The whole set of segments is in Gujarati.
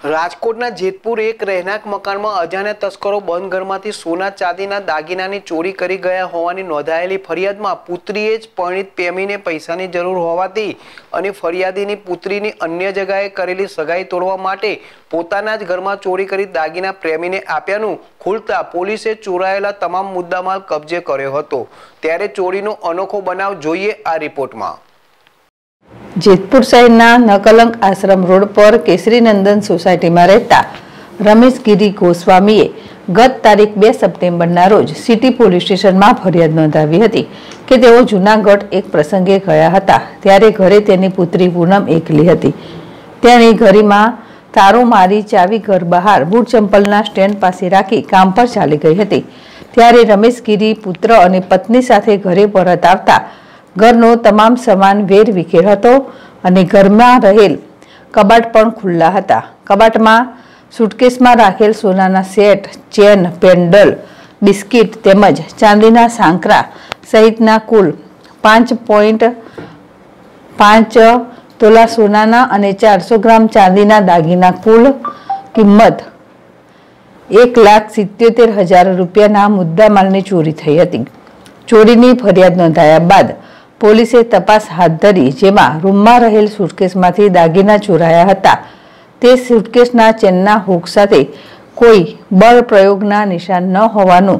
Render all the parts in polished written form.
રાજકોટના જેતપુર એક રહેણાંક મકાનમાં અજાણ્યા તસ્કરો બંધ ઘરમાંથી સોના ચાંદીના દાગીનાની ચોરી કરી ગયા હોવાની નોંધાયેલી ફરિયાદમાં પુત્રીએ જ પરિણીત પ્રેમીને પૈસાની જરૂર હોવાથી અને ફરિયાદીની પુત્રીની અન્ય જગ્યાએ કરેલી સગાઈ તોડવા માટે પોતાના જ ઘરમાં ચોરી કરી દાગીના પ્રેમીને આપ્યાનું ખુલતા પોલીસે ચોરાયેલા તમામ મુદ્દામાલ કબજે કર્યો હતો। ત્યારે ચોરીનો અનોખો બનાવ જોઈએ આ રિપોર્ટમાં। જેતપુર શહેરના નકલંક આશ્રમ રોડ પર કેસરીનંદન સોસાયટીમાં રહેતા રમેશ ગિરી ગોસ્વામીએ ગત તારીખ 2 સપ્ટેમ્બરના રોજ સિટી પોલીસ સ્ટેશનમાં ફરિયાદ નોંધાવી હતી કે તેઓ જૂનાગઢ એક પ્રસંગે ગયા હતા ત્યારે ઘરે તેની પુત્રી પૂનમ એકલી હતી। તેણે ઘરમાં તારો મારી ચાવી ઘર બહાર બૂટ ચંપલના સ્ટેન્ડ પાસે રાખી કામ પર ચાલી ગઈ હતી। ત્યારે રમેશ ગિરી પુત્ર અને પત્ની સાથે ઘરે પરત આવતા ઘરનો તમામ સામાન વેર વિખેર હતો અને ઘરમાં રહેલ કબાટ પણ ખુલ્લા હતા। કબાટમાં સુટકેસમાં રાખેલ સોનાના સેટ, ચેન, પેન્ડલ, બિસ્કિટ તેમજ ચાંદીના સાંકરા સહિતના કુલ 5.5 તોલા સોનાના અને 400 ગ્રામ ચાંદીના દાગીના કુલ કિંમત 1,77,000 રૂપિયાના મુદ્દામાલની ચોરી થઈ હતી। ચોરીની ફરિયાદ નોંધાયા બાદ પોલીસે તપાસ હાથ ધરી જેમાં રૂમમાં રહેલ સુટકેસમાંથી દાગીના ચોરાયા હતા। તે સુટકેસના ચેનના હુક સાથે કોઈ બળ પ્રયોગના નિશાન ન હોવાનું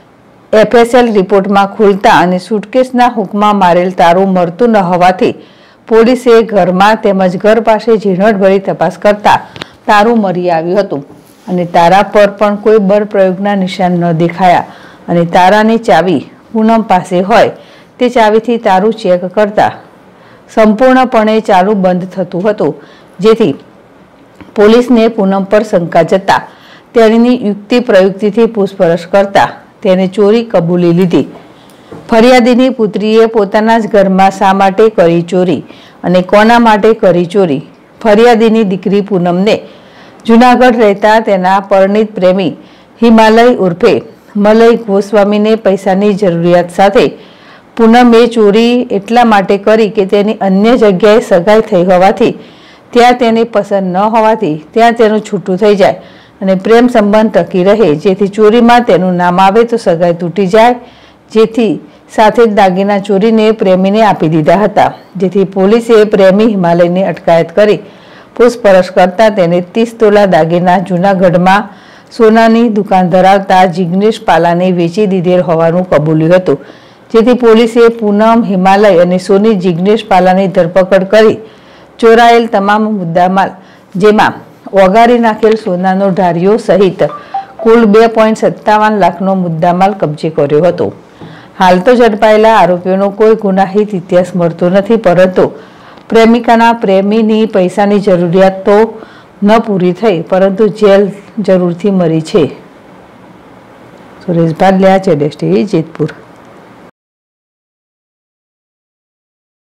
FSL રિપોર્ટમાં ખુલતા અને સુટકેસના હુકમાં મારેલ તારું મળતું ન હોવાથી પોલીસે ઘરમાં તેમજ ઘર પાસે ઝીણવટભરી તપાસ કરતા તારું મળી આવ્યું હતું અને તારા પર પણ કોઈ બળ પ્રયોગના નિશાન ન દેખાયા અને તારાની ચાવી પૂનમ પાસે હોય તે ચાવીથી તારું ચેક કરતા સંપૂર્ણપણે ચાલુ બંધ થતું હતું, જેથી પોલીસને પૂનમ પર શંકા જતા તેણીની યુક્તિ પ્રયુક્તિથી પૂછપરછ કરતા તેને ચોરી કબૂલી લીધી। ફરિયાદીની પુત્રીએ પોતાના જ ઘરમાં શા માટે કરી ચોરી અને કોના માટે કરી ચોરી? ફરિયાદીની દીકરી પૂનમને જૂનાગઢ રહેતા તેના પરિણીત પ્રેમી હિમાલય ઉર્ફે મલય ગોસ્વામીને પૈસાની જરૂરિયાત સાથે પૂનમે ચોરી એટલા માટે કરી કે તેની અન્ય જગ્યાએ સગાઈ થઈ હોવાથી ત્યાં તેને પસંદ ન હોવાથી ત્યાં તેનું છૂટું થઈ જાય અને પ્રેમ સંબંધ ટકી રહે, જેથી ચોરીમાં તેનું નામ આવે તો સગાઈ તૂટી જાય, જેથી સાથે જ દાગીના ચોરીને પ્રેમીને આપી દીધા હતા। જેથી પોલીસે પ્રેમી હિમાલયની અટકાયત કરી પૂછપરછ કરતા તેને 30 તોલા દાગીના જૂનાગઢમાં સોનાની દુકાન ધરાવતા જિગ્નેશ પાલાને વેચી દીધેલ હોવાનું કબૂલ્યું હતું। જેથી પોલીસે પૂનમ, હિમાલય અને સોની જિગ્નેશ પાલાની ધરપકડ કરી ચોરાયેલ તમામ મુદ્દામાલ જેમાં ઓગાળી નાખેલ સોનાનો ઢારિયો સહિત કુલ 2.57 લાખનો મુદ્દામાલ કબજે કર્યો હતો। હાલ તો ઝડપાયેલા આરોપીઓનો કોઈ ગુનાહિત ઇતિહાસ મળતો નથી, પરંતુ પ્રેમિકાના પ્રેમીની પૈસાની જરૂરિયાત તો ન પૂરી થઈ પરંતુ જેલ જરૂરથી મળી છે। સુરેશ ભાલિયા, ZSTV, જેતપુર।